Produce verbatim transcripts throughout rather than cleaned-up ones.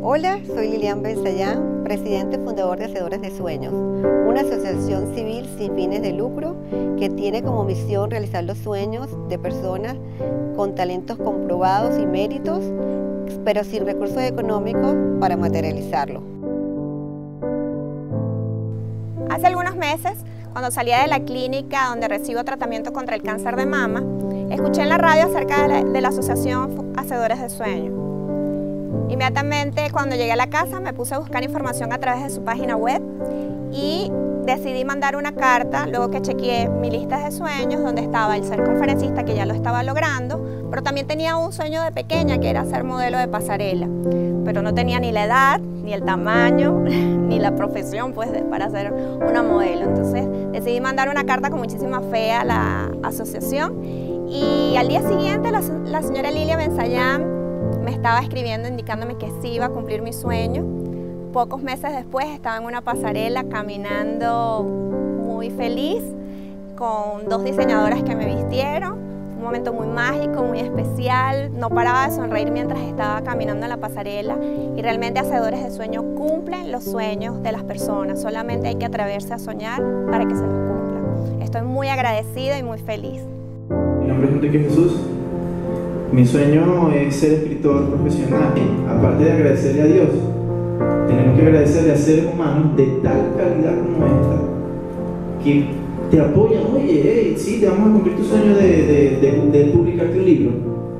Hola, soy Lilian Benzayán, presidente y fundador de Hacedores de Sueños, una asociación civil sin fines de lucro que tiene como misión realizar los sueños de personas con talentos comprobados y méritos, pero sin recursos económicos para materializarlo. Hace algunos meses, cuando salía de la clínica donde recibo tratamiento contra el cáncer de mama, escuché en la radio acerca de la, de la asociación Hacedores de Sueños. Inmediatamente cuando llegué a la casa me puse a buscar información a través de su página web y decidí mandar una carta luego que chequeé mi lista de sueños donde estaba el ser conferencista, que ya lo estaba logrando, pero también tenía un sueño de pequeña que era ser modelo de pasarela, pero no tenía ni la edad, ni el tamaño, ni la profesión pues, de, para ser una modelo. Entonces decidí mandar una carta con muchísima fe a la asociación y al día siguiente la, la señora Lilia Benzayán me estaba escribiendo indicándome que sí iba a cumplir mi sueño. Pocos meses después estaba en una pasarela caminando muy feliz con dos diseñadoras que me vistieron. Un momento muy mágico, muy especial. No paraba de sonreír mientras estaba caminando en la pasarela y realmente Hacedores de Sueños cumplen los sueños de las personas. Solamente hay que atreverse a soñar para que se los cumplan. Estoy muy agradecida y muy feliz. Mi nombre es Enrique Jesús. Mi sueño es ser escritor profesional. Aparte de agradecerle a Dios, tenemos que agradecerle a seres humanos de tal calidad como esta que te apoyan. Oye, hey, sí, te vamos a cumplir tu sueño de, de, de, de publicarte un libro.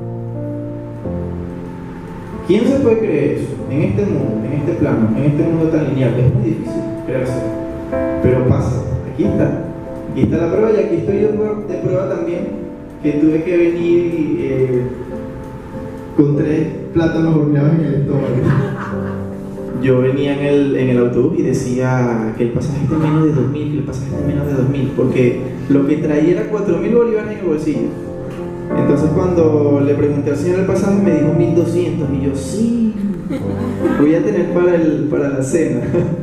¿Quién se puede creer eso? En este mundo, en este plano, en este mundo tan lineal, es muy difícil creerse. Pero pasa, aquí está. Aquí está la prueba y aquí estoy yo de prueba también, que tuve que venir eh, con tres plátanos horneados en el estómago. Yo venía en el, en el autobús y decía que el pasaje está en menos de dos mil, que el pasaje está en menos de dos mil, porque lo que traía era cuatro mil bolívares en el bolsillo. Entonces cuando le pregunté al señor el pasaje me dijo mil doscientos y yo, sí, voy a tener para, el, para la cena.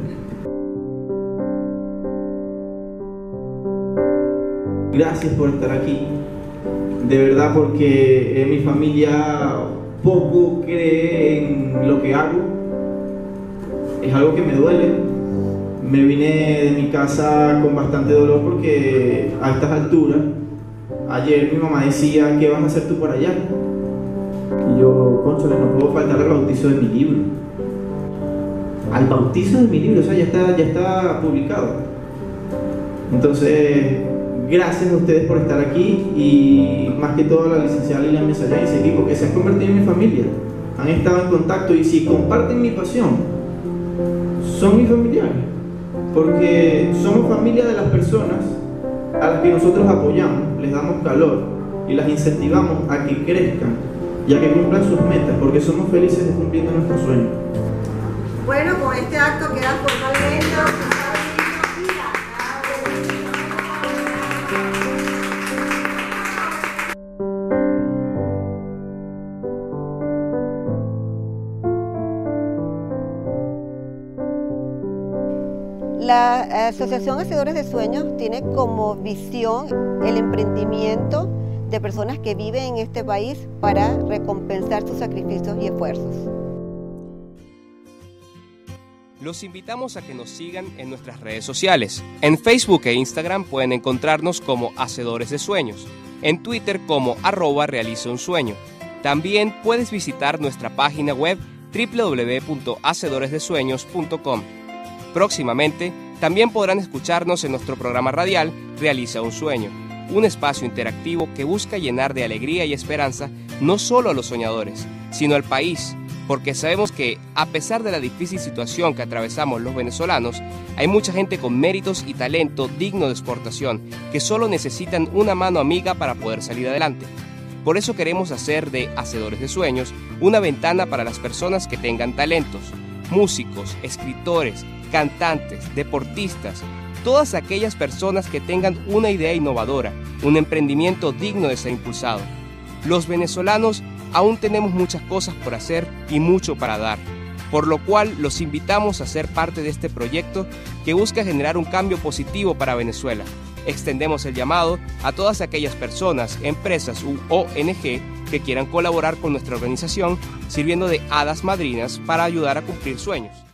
Gracias por estar aquí. De verdad, porque eh, mi familia poco cree en lo que hago. Es algo que me duele. Me vine de mi casa con bastante dolor porque a estas alturas, ayer mi mamá decía, ¿qué vas a hacer tú por allá? Y yo, cónchale, no puedo faltar al bautizo de mi libro. Al bautizo de mi libro, o sea, ya está, ya está publicado. Entonces, gracias a ustedes por estar aquí y más que todo a la licenciada Lilian Benzayán y ese equipo que se han convertido en mi familia. Han estado en contacto y si comparten mi pasión, son mis familiares. Porque somos familia de las personas a las que nosotros apoyamos, les damos calor y las incentivamos a que crezcan y a que cumplan sus metas, porque somos felices de cumpliendo nuestros sueños. Bueno, con este acto queda formalmente... La Asociación Hacedores de Sueños tiene como visión el emprendimiento de personas que viven en este país para recompensar sus sacrificios y esfuerzos. Los invitamos a que nos sigan en nuestras redes sociales. En Facebook e Instagram pueden encontrarnos como Hacedores de Sueños, en Twitter como arroba realiza un sueño. También puedes visitar nuestra página web doble u doble u doble u punto hacedores de sueños punto com. Próximamente, también podrán escucharnos en nuestro programa radial Realiza un Sueño, un espacio interactivo que busca llenar de alegría y esperanza no solo a los soñadores, sino al país, porque sabemos que, a pesar de la difícil situación que atravesamos los venezolanos, hay mucha gente con méritos y talento digno de exportación, que solo necesitan una mano amiga para poder salir adelante. Por eso queremos hacer de Hacedores de Sueños una ventana para las personas que tengan talentos, músicos, escritores, cantantes, deportistas, todas aquellas personas que tengan una idea innovadora, un emprendimiento digno de ser impulsado. Los venezolanos aún tenemos muchas cosas por hacer y mucho para dar, por lo cual los invitamos a ser parte de este proyecto que busca generar un cambio positivo para Venezuela. Extendemos el llamado a todas aquellas personas, empresas u O N G que quieran colaborar con nuestra organización, sirviendo de hadas madrinas para ayudar a cumplir sueños.